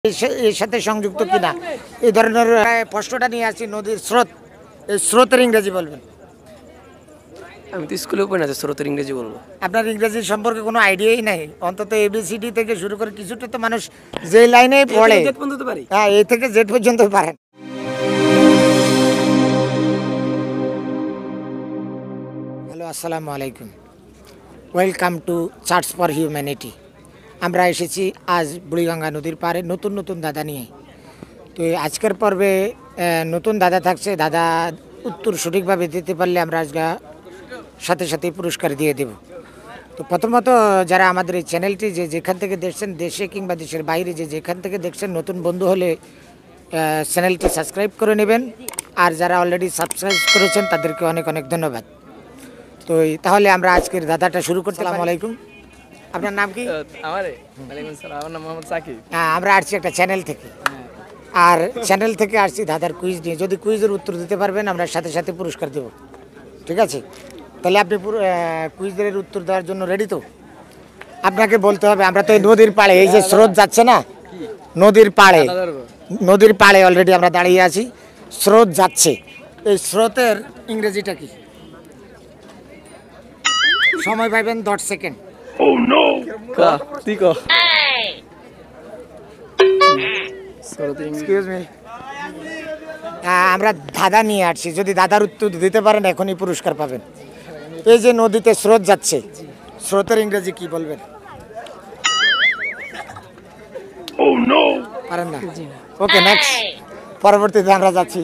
এর সাথে সংযুক্ত কিনা এই ধরনের প্রশ্নটা নিয়ে আসছি। নদীর স্রোত, এই স্রোতের ইংরেজি বলবেন। আমি তো স্কুলেও পড়ি না, স্রোতের ইংরেজি বলবো। আপনার ইংরেজি সম্পর্কে কোনো আইডিয়াই নাই, অন্তত এবিসিডি থেকে শুরু করে কিছুটা তো মানুষ যে লাইনে পড়ে হ্যাঁ এই থেকে জেড পর্যন্ত পারেন। হ্যালো, আসসালামু আলাইকুম, welcome to charts for humanity. আমরা এসেছি আজ বুড়িগঙ্গা নদীর পাড়ে নতুন নতুন দাদা নিয়ে। তো আজকের পর্বে নতুন দাদা থাকছে। দাদা উত্তর সঠিকভাবে দিতে পারলে আমরা আজকে সাথে সাথে পুরস্কার দিয়ে দেব। তো প্রথমত যারা আমাদের এই চ্যানেলটি যেখান থেকে দেখছেন, দেশে কিংবা দেশের বাইরে যেখান থেকে দেখছেন, নতুন বন্ধু হলে চ্যানেলটি সাবস্ক্রাইব করে নেবেন। আর যারা অলরেডি সাবস্ক্রাইব করেছেন তাদেরকে অনেক অনেক ধন্যবাদ। তো তাহলে আমরা আজকের দাদাটা শুরু করতে। আসসালামু আলাইকুম, আপনার নাম কি? আমার নাম মোহাম্মদ সাকিব। হ্যাঁ, আমরা আসছি একটা চ্যানেল থেকে, আর চ্যানেল থেকে আসছি দাদার কুইজ নিয়ে। যদি কুইজের উত্তর দিতে পারবেন আমরা সাথে সাথে পুরস্কার দেব, ঠিক আছে? তাহলে আপনি কুইজের উত্তর দেওয়ার জন্য রেডি তো? আপনাকে বলতে হবে, আমরা তো এই নদীর পাড়ে, এই যে স্রোত যাচ্ছে না নদীর পাড়ে অলরেডি আমরা দাঁড়িয়ে আছি, স্রোত যাচ্ছে। এই স্রোতের ইংরেজিটা কি? সময় পাইবেন 10 সেকেন্ড। আমরা দাদা নিয়ে আসছি, যদি দাদার উত্তর দিতে পারেন এখনই পুরস্কার পাবেন। এই যে নদীতে স্রোত যাচ্ছে, স্রোতের ইংরেজি কি বলবেন? পারেন না? Okay, next. পরবর্তীতে আমরা যাচ্ছি।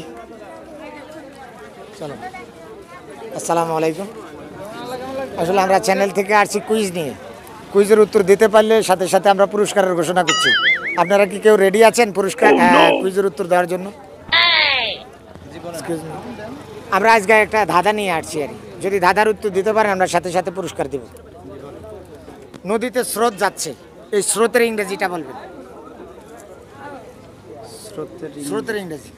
চলো, আসসালামু আলাইকুম। আসলে আমরা চ্যানেল থেকে আসছি কুইজ নিয়ে। কুইজের উত্তর দিতে পারলে সাথে সাথে আমরা পুরস্কারের ঘোষণা করছি। আপনারা কি কেউ রেডি আছেন পুরস্কার কুইজের উত্তর দেওয়ার জন্য? আমরা আজকে একটা ধাঁধা নিয়ে আসছি, আর যদি ধাঁধার উত্তর দিতে পারেন আমরা সাথে সাথে পুরস্কার দেব। নদীতে স্রোত যাচ্ছে, এই স্রোতের ইংরেজিটা বলবেন। স্রোতের ইংরেজি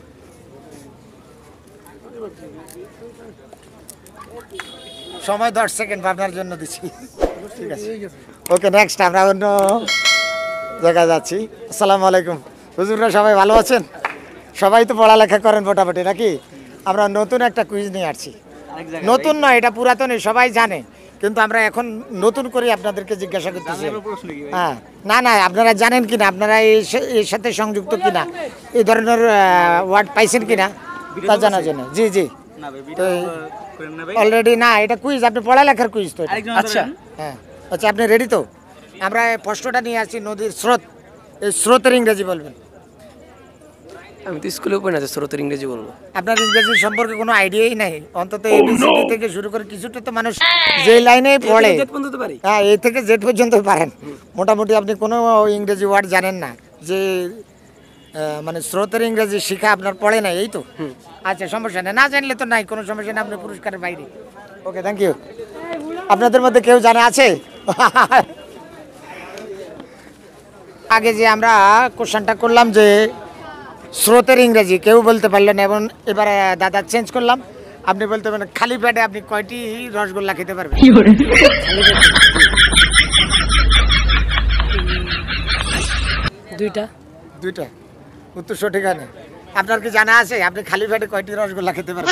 সময় 10 সেকেন্ড আপনার জন্য দিচ্ছি, ঠিক আছে? Okay, next. আমরা অন্য জায়গায় যাচ্ছি। আসসালামু আলাইকুম। হুজুররা সবাই ভালো আছেন? সবাই তো পড়ালেখা করেন মোটামুটি, নাকি? আমরা নতুন একটা কুইজ নিয়ে আসছি। নতুন নয়, এটা পুরাতনই, সবাই জানে, কিন্তু আমরা এখন নতুন করে আপনাদেরকে জিজ্ঞাসা করতেছি। হ্যাঁ, না না, আপনারা জানেন কিনা, আপনারা এর সাথে সংযুক্ত কিনা, এই ধরনের ওয়ার্ড পাইছেন কিনা তা জানার জন্য। জি জি, তো অলরেডি না, এটা কুইজ, আপনি পড়ালেখার কুইজ তো। আচ্ছা, হ্যাঁ, আচ্ছা, আপনি রেডি তো? আমরা প্রশ্নটা নিয়ে আসছি, নদীর স্রোত, এই স্রোতের ইংরেজি বলবেন। আমি তো স্কুলেও পড়ি না, স্রোতের ইংরেজি বলবো। আপনার ইংরেজি সম্পর্কে কোনো আইডিয়াই নাই, অন্তত এবিসিডি থেকে শুরু করে কিছুটা তো মানুষ যে লাইনে পড়ে হ্যাঁ এই থেকে জেড পর্যন্ত পারেন মোটামুটি। আপনি কোনো ইংরেজি ওয়ার্ড জানেন না, যে মানে স্রোতের ইংরেজি শিখা আপনার পড়ে নাই, এই তো? আচ্ছা, সমস্যা নেই, না জানলে তো নাই, কোনো সমস্যা নেই, আপনি পুরস্কারের বাইরে। Okay, thank you. আপনাদের মধ্যে কেউ জানা আছে? আগে যে আমরা কোশ্চেনটা করলাম যে স্রোতের ইংরেজি, কেউ বলতে পারলেন, এবং এবারে দাদা চেঞ্জ করলাম, আপনি বলতে পারেন খালি পেটে আপনি কয়টি রসগোল্লা খেতে পারবেন? দুইটা। দুইটা উত্তর সঠিক আছে। আপনার কি জানা আছে আপনি খালি পেটে কয়টি রসগোল্লা খেতে পারবেন?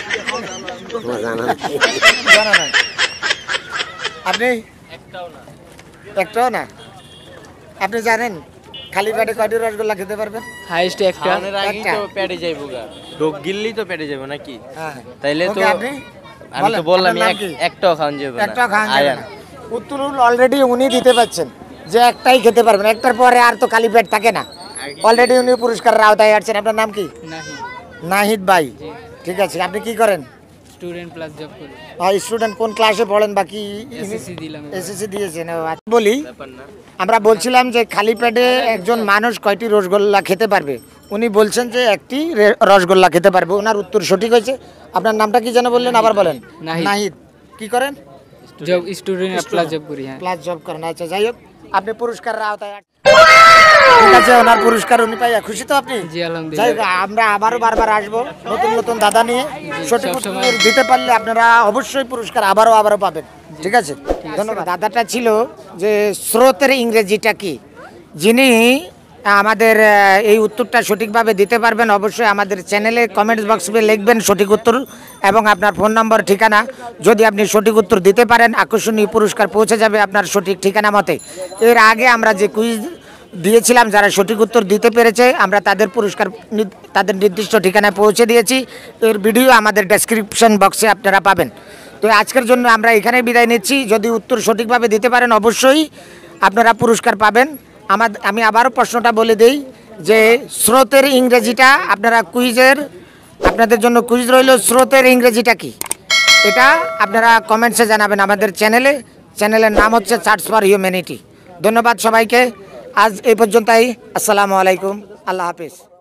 জানা নাই? আপনি একটাও না? আপনি জানেন খালি পেটে কয়টি রসগোল্লা খেতে পারবেন? হাইস্ট একটা। তো পেটে যাইবো গা, ঢোক গিললি তো পেটে যাবে নাকি? হ্যাঁ, তাইলে তো আপনি আমি তো বললাম একটাও খাওয়ান যাবে না। একটাও খাওয়ান যাবে না। উত্তর অলরেডি উনি দিতে পারছেন যে একটাই খেতে পারবেন, একটার পরে আর তো খালি পেট থাকে না। অলরেডি উনি পুরস্কারের আওতায় আসছেন। আপনার নাম কি? নাহিদ ভাই, ঠিক আছে। আপনি কি করেন? স্টুডেন্ট প্লাস জব করি। স্টুডেন্ট কোন ক্লাসে পড়েন? বাকি এসএসসি দিলাম। এসএসসি দিয়েছেন। বলি, আমরা বলছিলাম যে খালি পেটে একজন মানুষ কয়টি রসগোল্লা খেতে পারবে। উনি বলছেন যে একটি রসগোল্লা খেতে পারবে, ওনার উত্তর সঠিক হয়েছে। আপনার নামটা কি যেন বললেন, আবার বলেন। নাহিদ। কি করেন? জব, স্টুডেন্ট প্লাস জব করি। হ্যাঁ, প্লাস জব করেন। আচ্ছা, যাই হোক, আপনি পুরস্কারের আওতায়, ঠিক আছে, ওনার পুরস্কার উনি পাইয়া খুশি তো আপনি? জি, আলহামদুলিল্লাহ। যাই হোক, আমরা আবারও বারবার আসবো নতুন নতুন দাদা নিয়ে। সঠিক উত্তর দিতে পারলে আপনারা অবশ্যই পুরস্কার আবারও পাবেন, ঠিক আছে? ধন্যবাদ। দাদাটা ছিল যে স্রোতের ইংরেজিটা কি, যিনি আমাদের এই উত্তরটা সঠিকভাবে দিতে পারবেন অবশ্যই আমাদের চ্যানেলে কমেন্টস বক্সে লিখবেন সঠিক উত্তর এবং আপনার ফোন নম্বর ঠিকানা। যদি আপনি সঠিক উত্তর দিতে পারেন আকর্ষণীয় পুরস্কার পৌঁছে যাবে আপনার সঠিক ঠিকানা মতে। এর আগে আমরা যে কুইজ দিয়েছিলাম, যারা সঠিক উত্তর দিতে পেরেছে আমরা তাদের পুরস্কার তাদের নির্দিষ্ট ঠিকানায় পৌঁছে দিয়েছি। এর ভিডিও আমাদের ডেসক্রিপশন বক্সে আপনারা পাবেন। তো আজকের জন্য আমরা এখানে বিদায় নিচ্ছি। যদি উত্তর সঠিকভাবে দিতে পারেন অবশ্যই আপনারা পুরস্কার পাবেন। আমি আবারও প্রশ্নটা বলে দিই যে স্রোতের ইংরেজিটা আপনারা আপনাদের জন্য কুইজ রইল, স্রোতের ইংরেজিটা কি এটা আপনারা কমেন্টসে জানাবেন আমাদের চ্যানেলের নাম হচ্ছে সার্চ ফর হিউম্যানিটি। ধন্যবাদ সবাইকে, আজ এই পর্যন্তই। আসসালামু আলাইকুম, আল্লাহ হাফিজ।